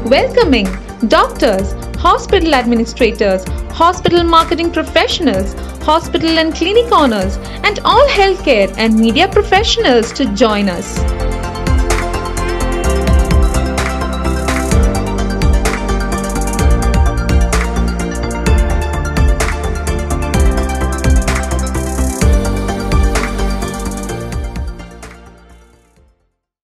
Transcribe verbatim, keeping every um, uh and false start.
welcoming doctors, hospital administrators, hospital marketing professionals, hospital and clinic owners, and all healthcare and media professionals to join us.